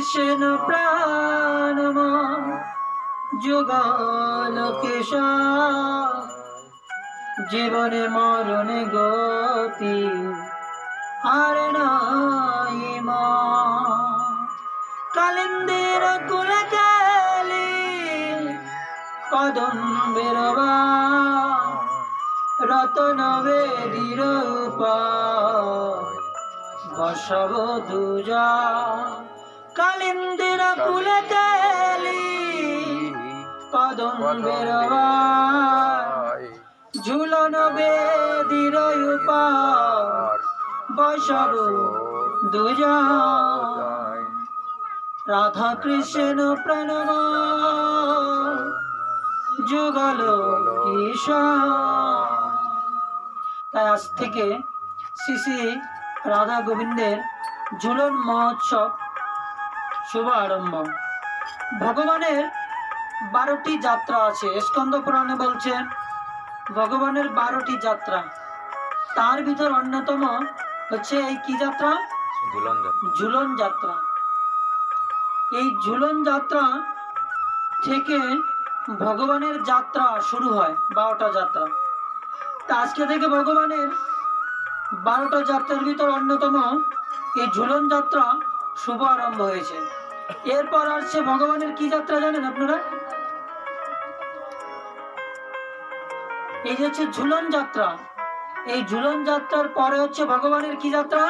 কৃষ্ণ প্রাণময় যুগল কেশব, জীবনে মরণে গতি আর নাই মা। কালিন্দির কুলে কালি কদম্বের রতন বেদীর বসব দুজা। কালিন্দির কুলে কালি কদম্বের ঝুলন বেদীর বসব দুজা। রাধা কৃষ্ণ প্রণাম যুগল কিশোর। তাই আজ থেকে শ্রী শ্রী রাধা গোবিন্দের ঝুলন মহোৎসব শুভ আরম্ভ। ভগবানের 12টি যাত্রা আছে। স্কন্দ পুরাণে বলছে ভগবানের 12টি যাত্রা, তার ভিতর অন্যতম হচ্ছে এই কি যাত্রা? ঝুলন যাত্রা। এই ঝুলন যাত্রা থেকে ভগবানের যাত্রা শুরু হয়, 12টা যাত্রা। তা আজকে থেকে ভগবানের 12টা যাত্রার ভিতর অন্যতম এই ঝুলন যাত্রা শুভ আরম্ভ হয়েছে। এরপর আসছে ভগবানের কি যাত্রা জানেন আপনারা? এই যে হচ্ছে ঝুলন যাত্রা। এই ঝুলন যাত্রার পরে হচ্ছে ভগবানের কি যাত্রা?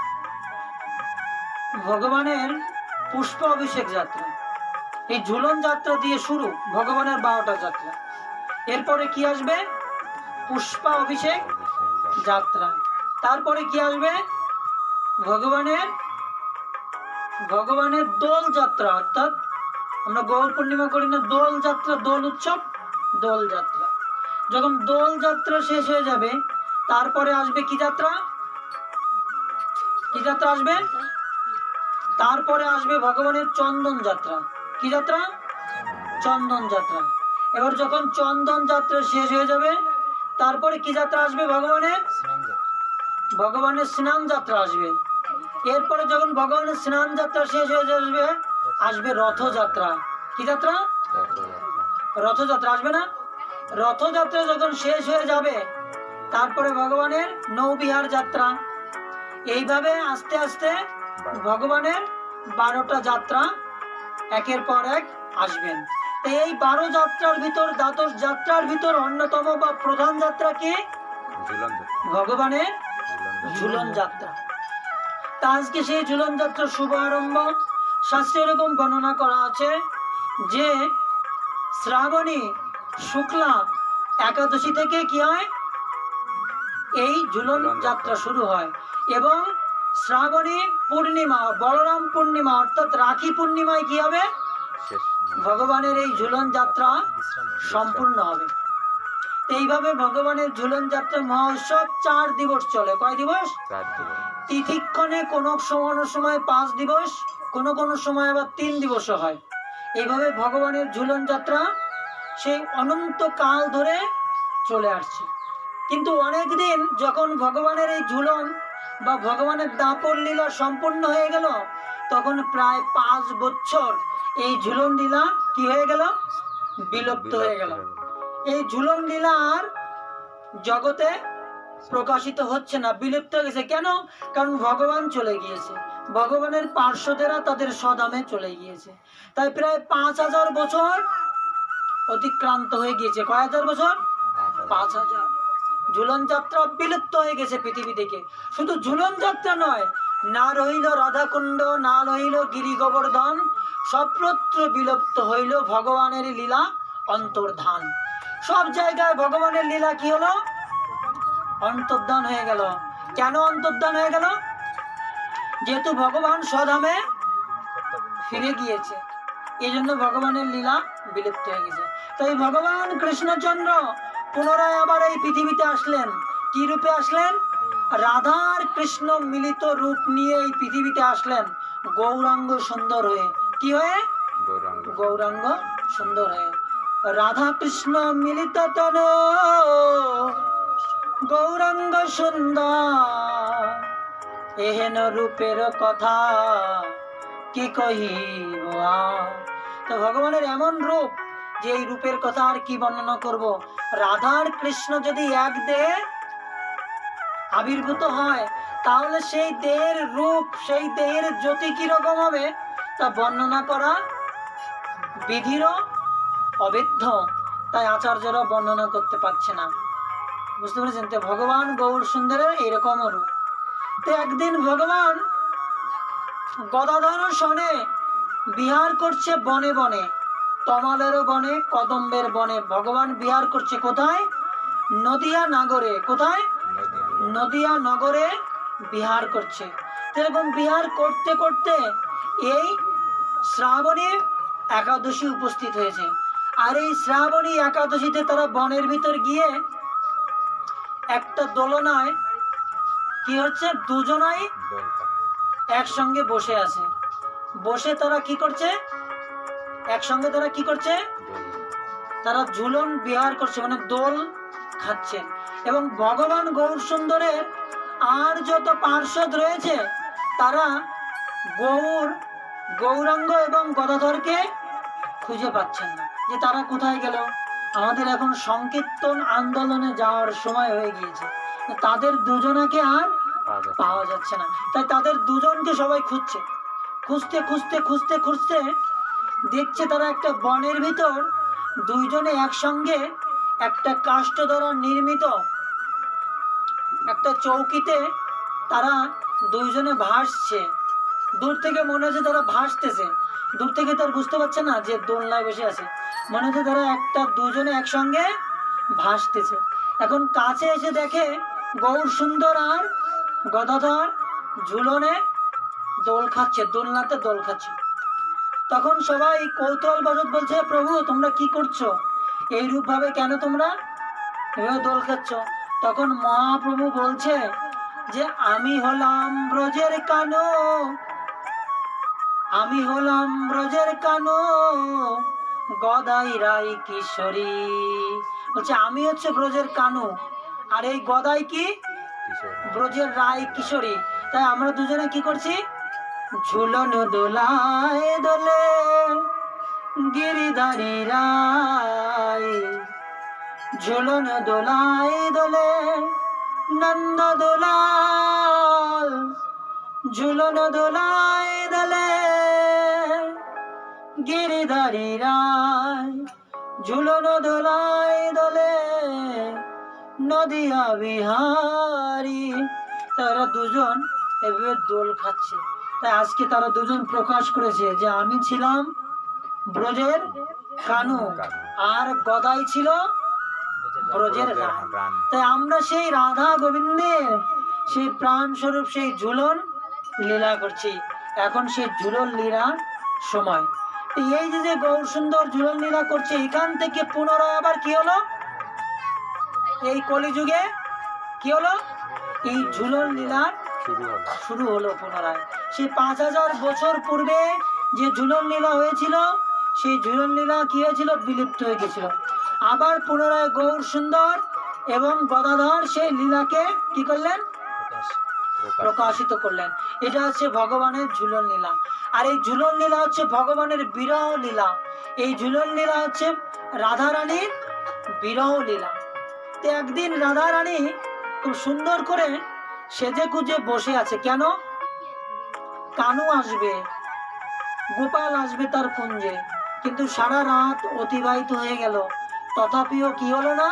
ভগবানের পুষ্প অভিষেক যাত্রা। এই ঝুলন যাত্রা দিয়ে শুরু ভগবানের 12টা যাত্রা। এরপরে কি আসবে? পুষ্পা অভিষেক যাত্রা। তারপরে কি আসবে? ভগবানের দোল যাত্রা, অর্থাৎ আমরা গৌর পূর্ণিমা করি না দোল যাত্রা, দোল উৎসব, দোল যাত্রা। যখন দোল যাত্রা শেষ হয়ে যাবে তারপরে আসবে কি যাত্রা? কি যাত্রা আসবে? তারপরে আসবে ভগবানের চন্দন যাত্রা। কি যাত্রা? চন্দন যাত্রা। এবার যখন চন্দন যাত্রা শেষ হয়ে যাবে তারপরে কি যাত্রা আসবে? ভগবানের স্নান যাত্রা আসবে। এরপরে যখন ভগবানের স্নান যাত্রা শেষ হয়ে যাবে আসবে রথযাত্রা। কি যাত্রা? রথযাত্রা আসবে না? রথযাত্রা যখন শেষ হয়ে যাবে তারপরে ভগবানের নৌবিহার যাত্রা। এইভাবে আস্তে আস্তে ভগবানের 12টা যাত্রা একের পর এক আসবেন। এই 12 যাত্রার ভিতর, দ্বাদশ যাত্রার ভিতর অন্যতম বা প্রধান যাত্রা কি? ভগবানের ঝুলন যাত্রা। তা আজকে সেই ঝুলন যাত্রার শুভ আরম্ভ। শাস্ত্রে এরকম বর্ণনা করা আছে যে শ্রাবণী শুক্লা একাদশী থেকে কি হয়? এই ঝুলন যাত্রা শুরু হয় এবং শ্রাবণী পূর্ণিমা, বলরাম পূর্ণিমা অর্থাৎ রাখি পূর্ণিমায় কি হবে? ভগবানের এই ঝুলন যাত্রা সম্পূর্ণ হবে। এইভাবে ভগবানের ঝুলন যাত্রা মহোৎসব 4 দিবস চলে। কয় দিবস? 4 দিবস। তিথিক্ষণে কোনো সময় 5 দিবস, কোনো সময় আবার 3 দিবসও হয়। এইভাবে ভগবানের ঝুলন যাত্রা সেই অনন্ত কাল ধরে চলে আসছে। কিন্তু অনেকদিন যখন ভগবানের এই ঝুলন বা ভগবানের দাপর লীলা সম্পূর্ণ হয়ে গেল তখন প্রায় 5 বছর এই ঝুলন লীলা কি হয়ে গেল? বিলুপ্ত হয়ে গেল। এই ঝুলন লীলা আর জগতে প্রকাশিত হচ্ছে না, বিলুপ্ত হয়ে গেছে। কেন? কারণ ভগবান চলে গিয়েছে, ভগবানের পার্শ্বদেরা তাদের স্বধামে চলে গিয়েছে। তাই প্রায় 5000 বছর অতিক্রান্ত হয়ে গিয়েছে। কয় হাজার বছর? 5000। ঝুলন যাত্রা বিলুপ্ত হয়ে গেছে পৃথিবী থেকে। শুধু ঝুলন যাত্রা নয়, না রহিল রাধাকুণ্ড, না রহিল গিরি গোবর্ধন, সর্বত্র বিলুপ্ত হইল ভগবানের লীলা অন্তর্ধান। সব জায়গায় ভগবানের লীলা কি হলো? অন্তর্ধান হয়ে গেল। কেন অন্তর্ধান হয়ে গেল? যেহেতু ভগবান স্বধামে ফিরে গিয়েছে, এই জন্য ভগবানের লীলা বিলুপ্ত হয়ে গেছে। তাই ভগবান কৃষ্ণচন্দ্র পুনরায় আবার এই পৃথিবীতে আসলেন। কি রূপে আসলেন? রাধার কৃষ্ণ মিলিত রূপ নিয়ে এই পৃথিবীতে আসলেন গৌরাঙ্গ সুন্দর হয়ে। কি হয়ে? গৌরাঙ্গ সুন্দর হয়ে। রাধা কৃষ্ণ মিলিত তন গৌরাঙ্গ সুন্দর, এহেন রূপের কথা কি কহিব আর। তো ভগবানের এমন রূপ যে এই রূপের কথা আর কি বর্ণনা করব। রাধার কৃষ্ণ যদি এক দেহে আবির্ভূত হয় তাহলে সেই দেহের রূপ, সেই দেহের জ্যোতি কিরকম হবে তা বর্ণনা করা বিধিরও অবিদ্ধ। তাই আচার্যরা বর্ণনা করতে পারছে না। বুঝতে পেরেছেন? তো ভগবান গৌর সুন্দরের এইরকম রূপ। তো একদিন ভগবান গদাধর সনে বিহার করছে বনে বনে, তমালেরও বনে, কদম্বের বনে ভগবান বিহার করছে। কোথায়? নদিয়া নগরে। কোথায়? নদিয়া নগরে বিহার করছে। এরকম বিহার করতে করতে এই শ্রাবণী একাদশী উপস্থিত হয়েছে। আর এই শ্রাবণী একাদশীতে তারা বনের ভিতর গিয়ে একটা দোলনায় কি হচ্ছে, দুজনাই একসঙ্গে বসে আছে। বসে তারা কি করছে, একসঙ্গে তারা কি করছে, তারা ঝুলন বিহার করছে, মানে দোল খাচ্ছে। এবং ভগবান গৌর সুন্দরের আর যত পার্ষদ রয়েছে তারা গৌরাঙ্গ এবং গদাধরকে খুঁজে পাচ্ছেন না, যে তারা কোথায় গেল। আমাদের এখন সংকীর্তন আন্দোলনে যাওয়ার সময় হয়ে গিয়েছে, তাদের দুজনাকে আর পাওয়া যাচ্ছে না। তাই তাদের দুজনকে সবাই খুঁজছে। খুঁজতে খুঁজতে খুঁজতে খুঁজতে দেখছে তারা একটা বনের ভিতর দুইজনে একসঙ্গে একটা কাষ্ঠ দ্বারা নির্মিত একটা চৌকিতে তারা দুইজনে ভাসছে। দূর থেকে মনে হচ্ছে তারা ভাসতেছে, দূর থেকে তার বুঝতে পারছে না যে দোলনায় বসে আছে, মনে হচ্ছে তারা দুজনে একসঙ্গে ভাসতেছে। এখন কাছে এসে দেখে গৌর সুন্দর আর গদাধর ঝুলনে দোল খাচ্ছে, দোলনাতে দোল খাচ্ছে। তখন সবাই কৌতূহল বশত বলছে, প্রভু তোমরা কি করছো, এই রূপ ভাবে কেন তোমরা এভাবে দোল খাচ্ছ? তখন মহাপ্রভু বলছে যে আমি হলাম ব্রজের কানো, আমি হলাম ব্রজের কানো, গদাই রাই কিশোরী। বলছে আমি হচ্ছে ব্রজের কানু, আর এই গদাই কি, ব্রজের রাই কিশোরী। তাই আমরা দুজনে কি করছি, ঝুলন দোলায় দোলে গিরিধারী রাই, ঝুলন দোলায় দোলে নন্দ দোলাল, ঝুলন দোলায় দোলে গিরিধারী রাই, ঝুলন দোলায় দোলে নদিয়া বিহারী। তারা দুজন এভাবে দোল খাচ্ছে। তাই আজকে তারা দুজন প্রকাশ করেছে যে আমি ছিলাম ব্রজের কানু আর গদাই ছিল ব্রজের রানী। তাই আমরা সেই রাধা গোবিন্দের সেই প্রাণ স্বরূপ সেই ঝুলন লীলা করছি। এখন সেই ঝুলন লীলার সময়। এই যে গৌর সুন্দর ঝুলন লীলা করছে, এখান থেকে পুনরায় আবার কি হলো, এই কলিযুগে কি হলো, এই ঝুলন লীলা শুরু হলো পুনরায়। সেই 5000 বছর পূর্বে যে ঝুলন লীলা হয়েছিল, সেই ঝুলন লীলা কি হয়েছিল, বিলুপ্ত হয়ে গেছিল। আবার পুনরায় গৌর সুন্দর এবং গদাধর সেই লীলাকে কি করলেন, প্রকাশিত করলেন। এটা হচ্ছে ভগবানের ঝুলন লীলা। আর এই ঝুলন লীলা হচ্ছে ভগবানের বিরহ লীলা। এই ঝুলন লীলা হচ্ছে রাধা রানীর বিরহ লীলা। তো একদিন রাধা রানী খুব সুন্দর করে সেজে গুজে বসে আছে। কেন? কানু আসবে, গোপাল আসবে তার কুঞ্জে। কিন্তু সারা রাত অতিবাহিত হয়ে গেল, তথাপিও কি হলো না,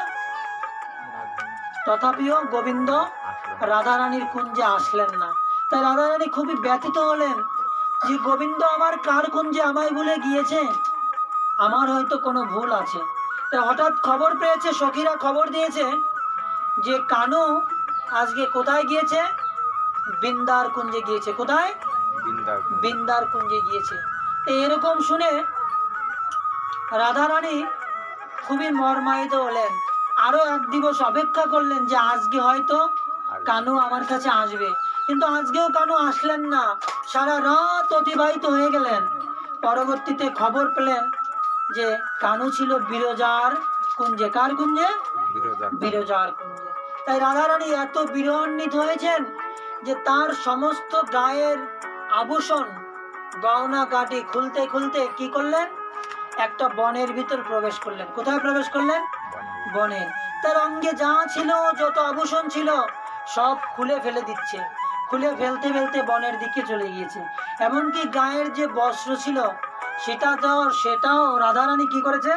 তথাপিও গোবিন্দ রাধা রানীর কুঞ্জে আসলেন না। তাই রাধা রানী খুবই ব্যথিত হলেন যে গোবিন্দ আমার কার কুঞ্জে আমায় ভুলে গিয়েছে, আমার হয়তো কোনো ভুল আছে। তাই হঠাৎ খবর পেয়েছে, সখীরা খবর দিয়েছে যে কানু আজকে কোথায় গিয়েছে, বৃন্দার কুঞ্জে গিয়েছে। কোথায়? বৃন্দার কুঞ্জে গিয়েছে। এরকম শুনে রাধা রানী খুবই মর্মাহিত হলেন। আরো 1 দিবস অপেক্ষা করলেন যে আজকে হয়তো কানু আমার কাছে আসবে। কিন্তু আজকেও কানু আসলেন না, সারা রাত অতিবাহিত হয়ে গেলেন। পরবর্তীতে খবর পেলেন যে কানু ছিল বিরজার কুঞ্জে। কার কুঞ্জে? বিরজার কুঞ্জে। তাই রাধা রানী এত বিরহান্বিত হয়েছেন যে তার সমস্ত গায়ের আভূষণ গহনা কাটি খুলতে খুলতে কি করলেন, একটা বনের ভিতর প্রবেশ করলেন। কোথায় প্রবেশ করলেন? বনের। তার অঙ্গে যা ছিল, যত আভূষণ ছিল, সব খুলে ফেলে দিচ্ছে। খুলে ফেলতে ফেলতে বনের দিকে চলে গিয়েছে। এমনকি গায়ের যে বস্ত্র ছিল সেটাও রাধারানী কি করেছে,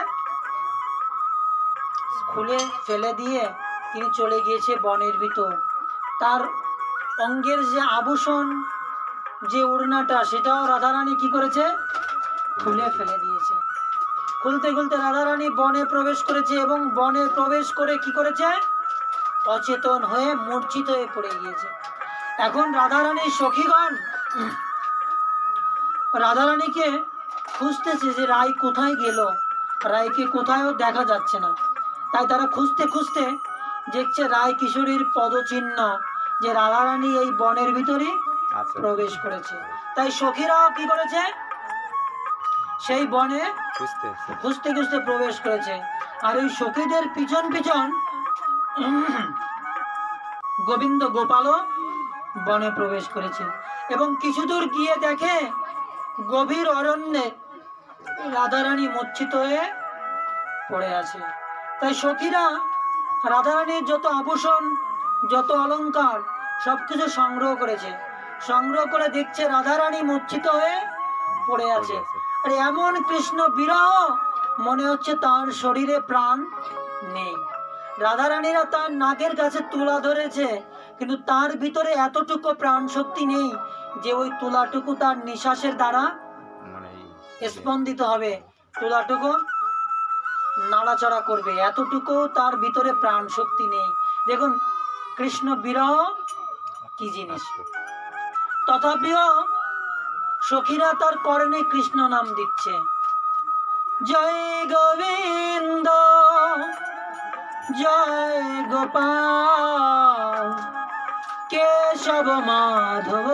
খুলে ফেলে দিয়ে তিনি চলে গিয়েছে বনের ভিতর। তার অঙ্গের যে আভূষণ, যে ওড়নাটা, সেটাও রাধারানী কি করেছে, খুলে ফেলে দিয়েছে। খুলতে খুলতে রাধারানী বনে প্রবেশ করেছে এবং বনে প্রবেশ করে কি করেছে, অচেতন হয়ে মূর্ছিত হয়ে পড়ে গিয়েছে। এখন রাধারানীর সখীগণ রাধারানীকে খুঁজতেছে যে রায় কোথায় গেল, রায়কে কোথায়ও দেখা যাচ্ছে না। তাই তারা খুঁজতে খুঁজতে দেখছে রায় কিশোরীর পদচিহ্ন, যে রাধারানী এই বনের ভিতরে প্রবেশ করেছে। তাই সখীরাও কি করেছে, সেই বনে খুঁজতে খুঁজতে প্রবেশ করেছে। আর ওই সখীদের পিছন পিছন গোবিন্দ গোপালও বনে প্রবেশ করেছে। এবং কিছু দূর গিয়ে দেখে গভীর অরণ্যে রাধারানী মূর্ছিত হয়ে পড়ে আছে। তাই সখীরা রাধারানীর যত আভূষণ, যত অলংকার, সবকিছু সংগ্রহ করেছে। সংগ্রহ করে দেখছে রাধারানী মূর্ছিত হয়ে পড়ে আছে। আর এমন কৃষ্ণ বিরহ, মনে হচ্ছে তার শরীরে প্রাণ নেই। রাধারানীরা তার নাকের কাছে তুলা ধরেছে, কিন্তু তার ভিতরে এতটুকু প্রাণ শক্তি নেই যে ওই তুলাটুকু তার নিঃশ্বাসের দ্বারা স্পন্দিত হবে, তুলাটুকু নাড়াচড়া করবে, এতটুকু তার ভিতরে প্রাণ শক্তি নেই। দেখুন কৃষ্ণ বিরহ কি জিনিস। তথাপিও সখীরা তার কর্ণে কৃষ্ণ নাম দিচ্ছে, জয় গোবিন্দ জয় গোপাল কেশব মাধব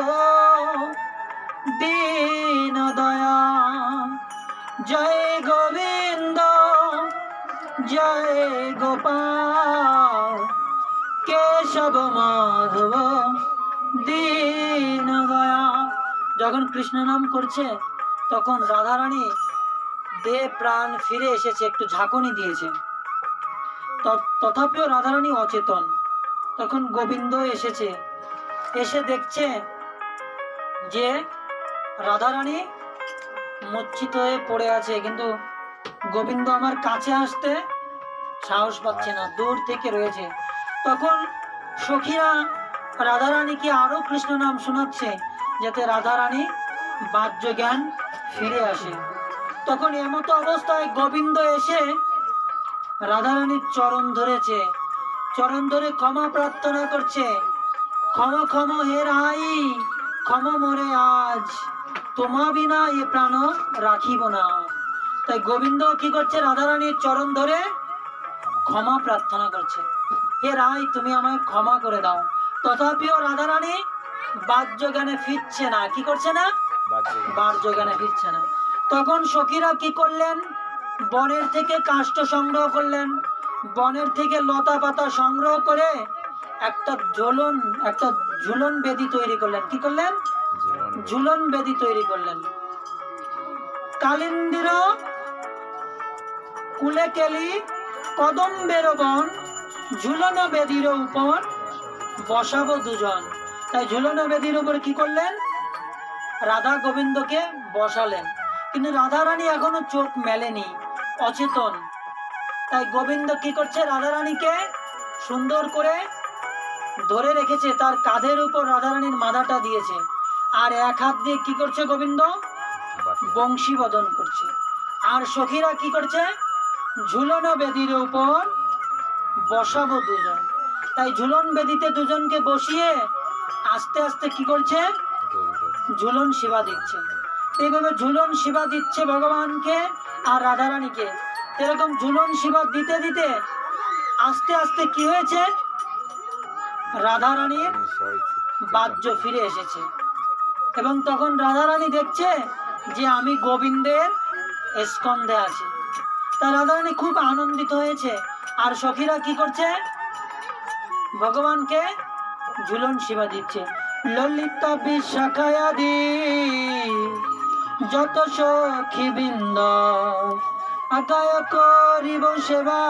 দীন দয়া, জয় গোবিন্দ জয় গোপাল কেশব মাধব দীন দয়া। যখন কৃষ্ণ নাম করছে তখন রাধারানী দেহ প্রাণ ফিরে এসেছে, একটু ঝাঁকুনি দিয়েছে। তথাপিও রাধারানী অচেতন। তখন গোবিন্দ এসেছে, এসে দেখছে যে রাধারানী মূর্ছিত হয়ে পড়ে আছে, কিন্তু গোবিন্দ আমার কাছে আসতে সাহস পাচ্ছে না, দূর থেকে রয়েছে। তখন সখীরা রাধারানীকে আরো কৃষ্ণ নাম শোনাচ্ছে, যাতে রাধারানী বাহ্য জ্ঞান ফিরে আসে। তখন এমতো অবস্থায় গোবিন্দ এসে রাধারানীর চরণ ধরেছে, চরণ ধরে ক্ষমা প্রার্থনা করছে, ক্ষমা ক্ষমা হে রাই, ক্ষমা মোরে আজ, তোমা বিনা এ প্রাণ রাখিব না। তাই গোবিন্দ কি করছে, রাধারানীর চরণ ধরে ক্ষমা প্রার্থনা করছে, হে রাই তুমি আমায় ক্ষমা করে দাও। তথাপিও রাধারানী বাহ্য জ্ঞানে ফিরছে না। কি করছে না? বাহ্য জ্ঞানে ফিরছে না। তখন সখীরা কি করলেন, বনের থেকে কাষ্ঠ সংগ্রহ করলেন, বনের থেকে লতা পাতা সংগ্রহ করে একটা ঝুলন বেদি তৈরি করলেন। কি করলেন? ঝুলন বেদি তৈরি করলেন। কালিন্দির কুলে কেলি কদম্বের বন, ঝুলন বেদির উপর বসাবো দুজন। তাই ঝুলন বেদির উপর কি করলেন, রাধা গোবিন্দকে বসালেন। কিন্তু রাধারানী এখনো চোখ মেলেনি, অচেতন। তাই গোবিন্দ কি করছে, রাধারানীকে সুন্দর করে ধরে রেখেছে, তার কাঁধের উপর রাধারানীর মাথাটা দিয়েছে, আর এক হাত দিয়ে কি করছে গোবিন্দ, বংশী বদন করছে। আর সখীরা কি করছে, ঝুলন বেদির উপর বসাবো দুজন। তাই ঝুলন বেদিতে দুজনকে বসিয়ে আস্তে আস্তে কি করছে, ঝুলন সেবা দিচ্ছে। এইভাবে ঝুলন সেবা দিচ্ছে ভগবানকে আর রাধারানীকে। এরকম ঝুলন সেবা দিতে দিতে আস্তে আস্তে কি হয়েছে, রাধারানীর বাহ্য ফিরে এসেছে। এবং তখন রাধারানী দেখছে যে আমি গোবিন্দের স্কন্ধে আছি। তাই রাধারানী খুব আনন্দিত হয়েছে। আর সখীরা কি করছে, ভগবানকে ঝুলন সেবা দিচ্ছে। ললিতা বিশাখায়াদি যত সখী বৃন্দ আকায় করিব সেবা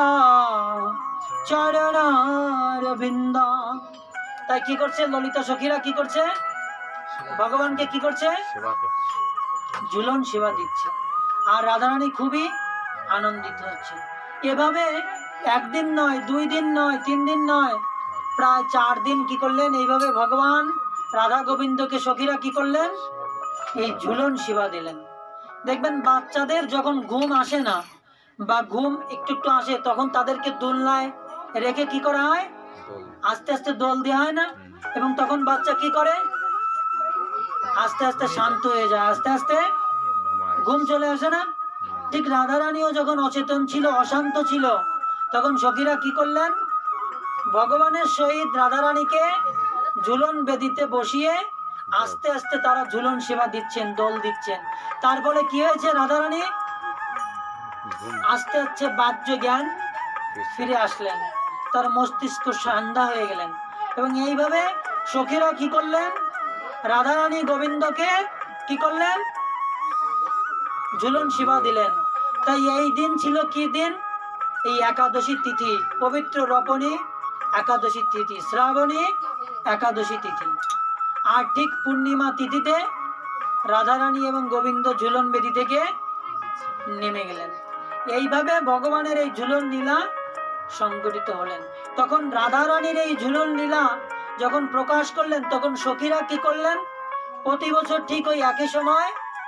চরণার বৃন্দ। তাই কি করছে ললিতা সখীরা, কি করছে ভগবানকে কি করছে, ঝুলন সেবা দিচ্ছে। আর রাধারানী খুবই আনন্দিত হচ্ছে। এভাবে একদিন নয়, 2 দিন নয়, 3 দিন নয়, প্রায় 4 দিন কি করলেন, এইভাবে ভগবান রাধা গোবিন্দকে সখীরা কি করলেন, এই ঝুলন সেবা দিলেন। দেখবেন বাচ্চাদের যখন ঘুম আসে না বা ঘুম একটু একটু আসে, তখন তাদেরকে দোলনায় রেখে কি করা হয়, আস্তে আস্তে দোল দেওয়া হয় না, এবং তখন বাচ্চা কি করে, আস্তে আস্তে শান্ত হয়ে যায়, আস্তে আস্তে ঘুম চলে আসে না। ঠিক রাধারানীও যখন অচেতন ছিল, অশান্ত ছিল, তখন সখীরা কি করলেন, ভগবানের সহিত রাধারানীকে ঝুলন বেদিতে বসিয়ে আস্তে আস্তে তারা ঝুলন সেবা দিচ্ছেন, দোল দিচ্ছেন। তারপরে কি হয়েছে, রাধারানী আস্তে আস্তে বাহ্য জ্ঞান ফিরে আসলেন, তার মস্তিষ্ক ঠান্ডা হয়ে গেলেন। এবং এইভাবে সখীরা কি করলেন, রাধারানী গোবিন্দকে কি করলেন, ঝুলন সেবা দিলেন। তাই এই দিন ছিল কি দিন, এই একাদশী তিথি, পবিত্র রপণী একাদশী তিথি, শ্রাবণী একাদশী তিথি। আর ঠিক পূর্ণিমা তিথিতে রাধারানী এবং গোবিন্দ ঝুলন বেদি থেকে নেমে গেলেন। এইভাবে ভগবানের এই ঝুলন লীলা সংগঠিত হলেন। তখন রাধারানীর এই ঝুলন লীলা যখন প্রকাশ করলেন, তখন সখীরা কি করলেন, প্রতি বছর ঠিক ওই একই সময়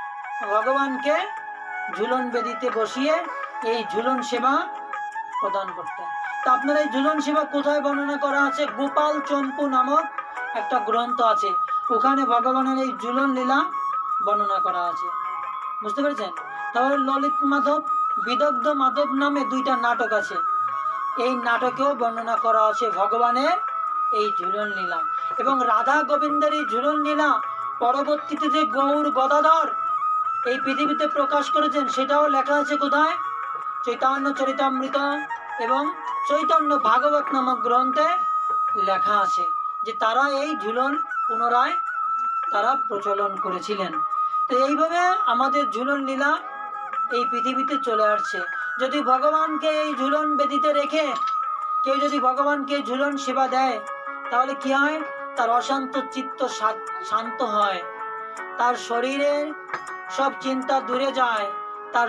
ভগবানকে ঝুলন বেদিতে বসিয়ে এই ঝুলন সেবা প্রদান করতেন। তো আপনার এই ঝুলন সেবা কোথায় বর্ণনা করা আছে, গোপাল চম্পু নামক একটা গ্রন্থ আছে, ওখানে ভগবানের এই ঝুলন লীলা বর্ণনা করা আছে। বুঝতে পেরেছেন? তাহলে ললিত মাধব, বিদগ্ধ মাধব নামে 2টা নাটক আছে, এই নাটকেও বর্ণনা করা আছে ভগবানের এই ঝুলন লীলা। এবং রাধা গোবিন্দের এই ঝুলন লীলা পরবর্তীতে যে গৌর গদাধর এই পৃথিবীতে প্রকাশ করেছেন, সেটাও লেখা আছে কোথায়, চৈতন্য চরিতামৃত এবং চৈতন্য ভাগবত নামক গ্রন্থে লেখা আছে যে তারা এই ঝুলন পুনরায় তারা প্রচলন করেছিলেন। তো এইভাবে আমাদের ঝুলন লীলা এই পৃথিবীতে চলে আসছে। যদি ভগবানকে এই ঝুলন বেদিতে রেখে কেউ যদি ভগবানকে ঝুলন সেবা দেয়, তাহলে কি হয়, তার অশান্ত চিত্ত শান্ত হয়, তার শরীরের সব চিন্তা দূরে যায়, তার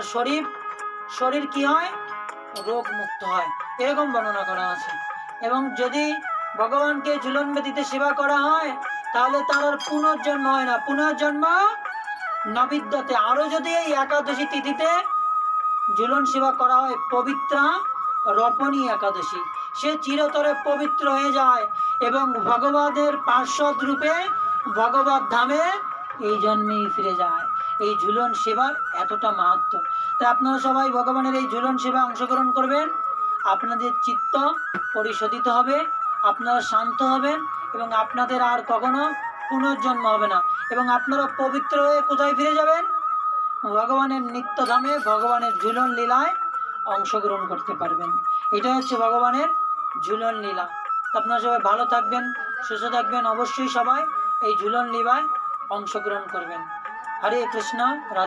শরীর কি হয়, রোগ মুক্ত হয়, এরকম বর্ণনা করা আছে। এবং যদি ভগবানকে ঝুলন বেদিতে সেবা করা হয়, তাহলে তার আর পুনর্জন্ম হয় না, পুনর্জন্ম নবিদ্যতে। আরো যদি এই একাদশী তিথিতে ঝুলন সেবা করা হয়, পবিত্রা রপণী একাদশী, সে চিরতরে পবিত্র হয়ে যায় এবং ভগবানের পার্শ্বদ রূপে ভগবত ধামে এই জন্মেই ফিরে যায়। এই ঝুলন সেবার এতটা মাহাত্ম্য। তাই আপনারা সবাই ভগবানের এই ঝুলন সেবা অংশগ্রহণ করবেন, আপনাদের চিত্ত পরিশোধিত হবে, আপনারা শান্ত হবেন এবং আপনাদের আর কখনো পুনর্জন্ম হবে না। এবং আপনারা পবিত্র হয়ে কোথায় ফিরে যাবেন, ভগবানের নিত্যধামে, ভগবানের ঝুলন লীলায় অংশগ্রহণ করতে পারবেন। এটা হচ্ছে ভগবানের ঝুলন লীলা। আপনারা সবাই ভালো থাকবেন, সুস্থ থাকবেন, অবশ্যই সবাই এই ঝুলন লীলায় অংশগ্রহণ করবেন। হরে কৃষ্ণ।